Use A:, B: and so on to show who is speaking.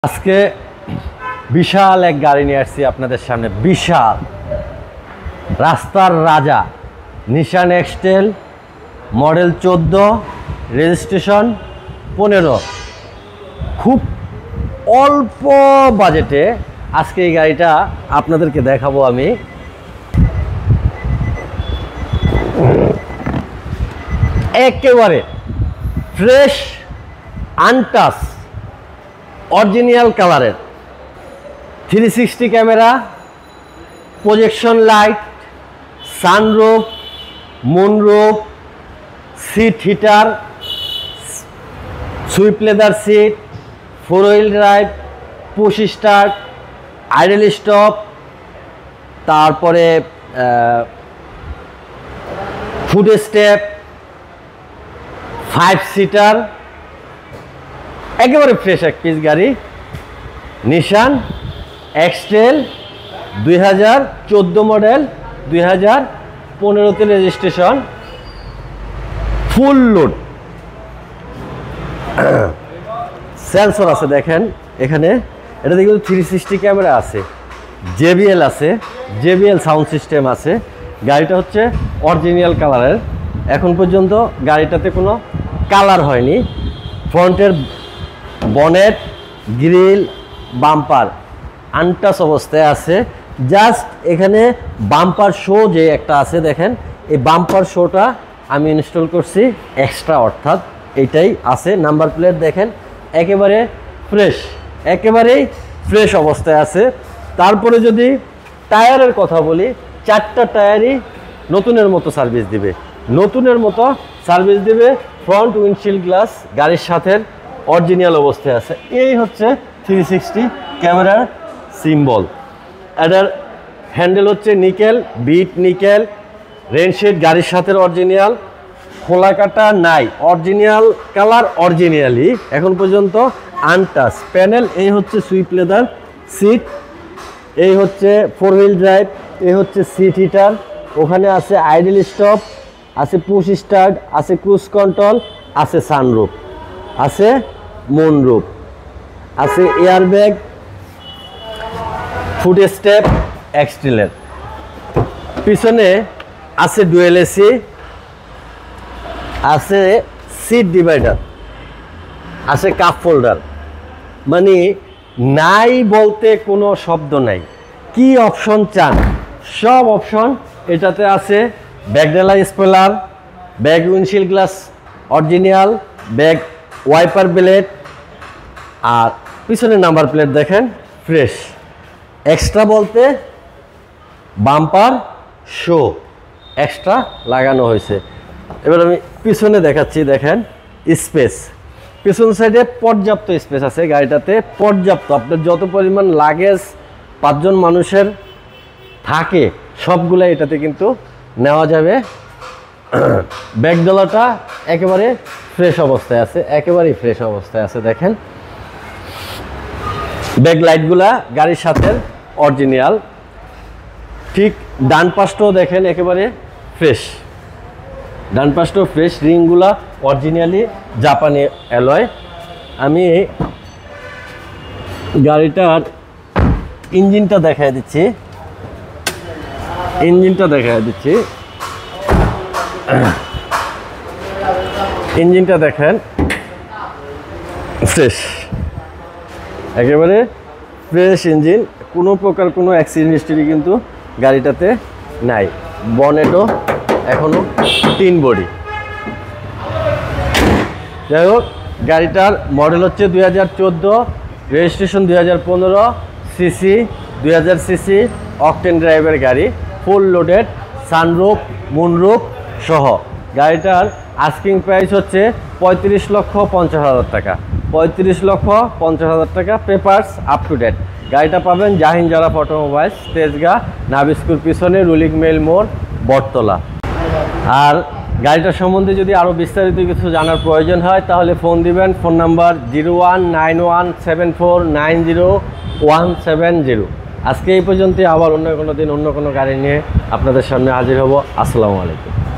A: আজকে বিশাল এক গাড়ি নিয়ে আসছি আপনাদের সামনে। বিশাল রাস্তার রাজা নিশান এক্সটেল, মডেল 14, রেজিস্ট্রেশন 15। খুব অল্প বাজেটে আজকে এই গাড়িটা আপনাদেরকে দেখাবো আমি। একেবারে ফ্রেশ আনটাচ অরিজিনাল কালারের 360 camera, projection light, sunroof, moonroof, seat heater, sweep leather seat, 4 wheel drive, push start, idle stop, তারপরে ফুড স্টেপ, 5 সিটার, একেবারে ফ্রেশ এক পিস গাড়ি। নিশান এক্সটেল 2014 মডেল, 2015তে রেজিস্ট্রেশন, ফুল লোড। সেন্সর আছে দেখেন এখানে, এটা দেখুন 360 ক্যামেরা আছে, JBL আছে, JBL সাউন্ড সিস্টেম আছে। গাড়িটা হচ্ছে অরিজিনাল কালারের। এখন পর্যন্ত গাড়িটাতে কোনো কালার হয়নি। ফ্রন্টের বনেট, গ্রিল, বাম্পার আনটাচ অবস্থায় আছে। জাস্ট এখানে বাম্পার শো যে একটা আছে দেখেন, এই বাম্পার শোটা আমি ইনস্টল করছি এক্সট্রা, অর্থাৎ এইটাই আছে। নাম্বার প্লেট দেখেন একেবারে ফ্রেশ, একেবারেই ফ্রেশ অবস্থায় আছে। তারপরে যদি টায়ারের কথা বলি, 4টা টায়ারই নতুনের মতো সার্ভিস দিবে, নতুনের মতো সার্ভিস দিবে। ফ্রন্ট উইন্ডশিল্ড গ্লাস গাড়ির সাথে অরিজিনাল অবস্থায় আছে। এই হচ্ছে 360 ক্যামেরার সিম্বল। এটার হ্যান্ডেল হচ্ছে নিকেল, বিট নিকেল। রেনশেড গাড়ির সাথে অরিজিনাল, খোলা কাটা নাই, অরিজিনাল কালার অরিজিনালি এখন পর্যন্ত আনটাচ। প্যানেল এই হচ্ছে সুইপ লেদার সিট, এই হচ্ছে 4 হুইল ড্রাইভ, এই হচ্ছে সিট হিটার। ওখানে আছে আইডল স্টপ, আছে পুশ স্টার্ট, আছে ক্রুজ কন্ট্রোল, আছে সানরুফ, আছে মুনরুফ, আছে এয়ারব্যাগ, ফুট স্টেপ এক্সটেলের। পিছনে আছে ডুয়েল এসি, আছে সিট ডিভাইডার, আছে কাপ হোল্ডার। মানে নাই বলতে কোনো শব্দ নাই। কি অপশন চান সব অপশন এটাতে আছে। ব্যাকডেলা spoiler, back windshield glass original, back wiper blade, আর পিছনে নাম্বার প্লেট দেখেন ফ্রেশ। এক্সট্রা বলতে বাম্পার শো এক্সট্রা লাগানো হয়েছে। এবার আমি পিছনে দেখাচ্ছি, দেখেন স্পেস, পিছন সাইডে পর্যাপ্ত স্পেস আছে গাড়িটাতে, পর্যাপ্ত। আপনার যত পরিমাণ লাগেজ 5 জন মানুষের থাকে সবগুলো এটাতে কিন্তু নেওয়া যাবে। ব্যাকডলাটা একেবারে ফ্রেশ অবস্থায় আছে, একেবারেই ফ্রেশ অবস্থায় আছে। দেখেন ব্যাক লাইটগুলা গাড়ির সাথে অরিজিনাল। ঠিক ডান পাশটাও দেখেন একেবারে ফ্রেশ, ডান পাশটাও ফ্রেশ। রিংগুলা অরিজিনালি জাপানি অ্যালয়। আমি গাড়িটার ইঞ্জিনটা দেখাই দিচ্ছি, ইঞ্জিনটা দেখেন ফ্রেশ, একেবারে ফ্রেশ ইঞ্জিন। কোনো প্রকার কোনো অ্যাক্সিডেন্ট হিস্ট্রি কিন্তু গাড়িটাতে নাই। বনেটও এখনও টিন বডি। যাই হোক, গাড়িটার মডেল হচ্ছে 2014, রেজিস্ট্রেশন 2015, সিসি 2000 সিসি, অকটেন ড্রাইভের গাড়ি, ফুল লোডেড, সানরুফ মুনরুফ সহ। গাড়িটার আস্কিং প্রাইস হচ্ছে 35,50,000 টাকা, 35,50,000 টাকা। Papers up to date. গাড়িটা পাবেন জাহিন জারাফ অটোমোবাইলস, তেজগাঁ নাভি স্কুল পিছনে, রুলিং মেল মোড়, বটতলা। আর গাড়িটার সম্বন্ধে যদি আরও বিস্তারিত কিছু জানার প্রয়োজন হয় তাহলে ফোন দিবেন। Phone number 019174900170। আজকে এই পর্যন্ত, আবার অন্য কোনো দিন অন্য কোনো গাড়ি নিয়ে আপনাদের সামনে হাজির হব। আসসালামু আলাইকুম।